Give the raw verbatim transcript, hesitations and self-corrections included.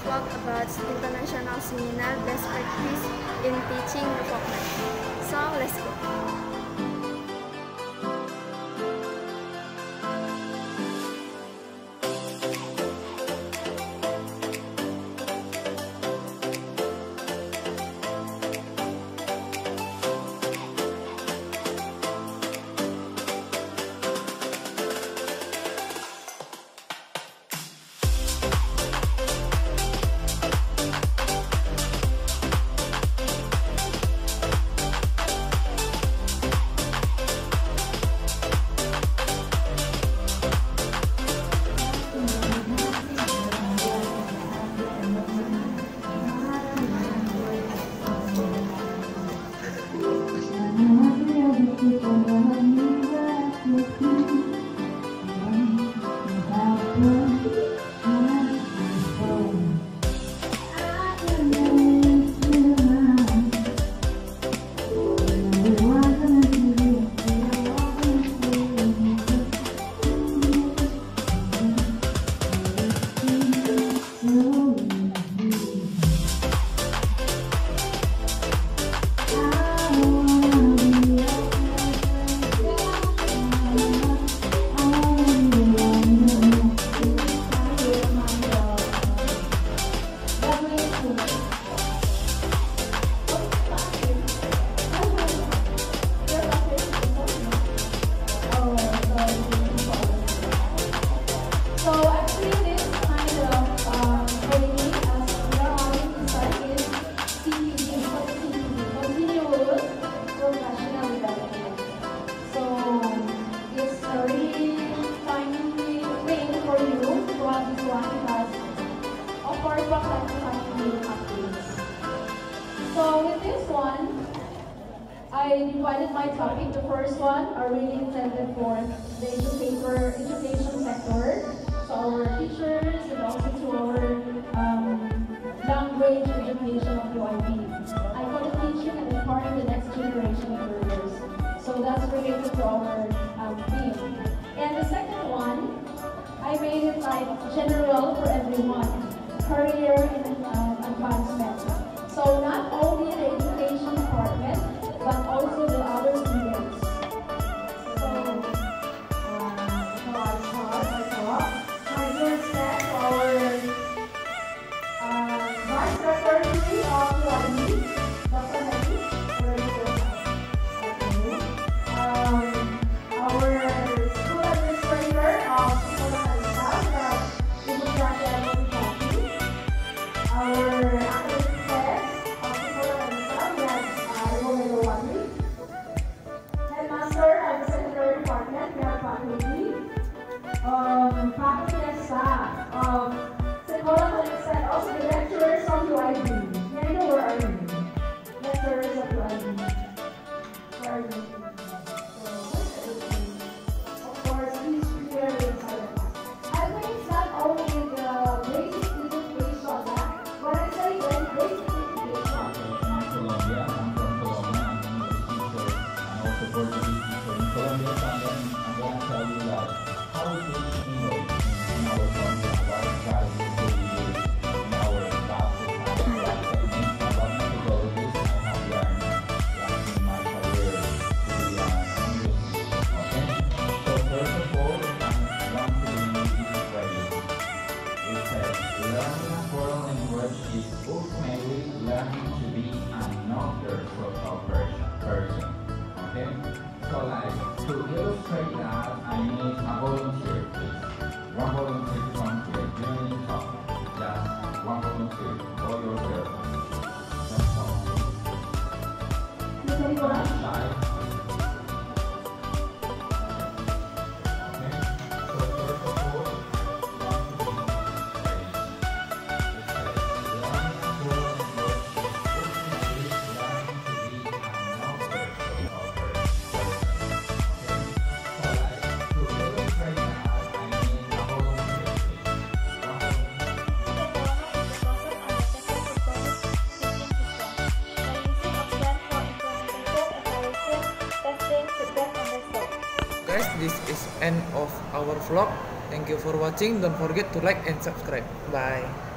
vlog about international seminar best practice in teaching folk math. So let's go. So with this one, I divided my topic. The first one are really intended for the educator, education sector, so our teachers and also to our um, language education of U I B. I call it teaching and empowering the next generation of learners. So that's related to our um, theme. And the second one, I made it like general for everyone, career and um, advancement. So not only the education department, but also the other students. So, uh, so I start my talk. My first step for our uh, Vice Secretary of U I B, Doctor Hadi, okay. um, our school administrator of Sekolah dan Staff, Ibu Pratiani Putri, our academic head of Sekolah dan Staff, Ibu Megawati, headmaster of the secondary department, Pak Hedi, um, faculty and staff of Sekolah dan Staff, also the lecturers of U I B. May I know where are you? Lecturers of U I B. Where are you? Of course, please prepare the inside of us. I think it's not only the basic education, but I say when basic education. I'm Colombia, I'm from Colombia, I'm an English teacher and also Portuguese teacher in Colombia, so I'm going, I'm going to tell you that how we teach English in, in our country, what strategies do we use in our classes, and what techniques and what methodologies I have learned like in my career to be an English teacher, okay? So first of all, I'm going to begin with this phrase. It says, learning a foreign language is ultimately learning to be another social person. person. Okay? So like, to illustrate that, I need a volunteer, please. One volunteer to come here. You don't need to talk. Just one volunteer. All yourself. That's all. Mister Nicolas? Shy. Okay? So first of all, Guys, this is end of our vlog. Thank you for watching. Don't forget to like and subscribe. Bye.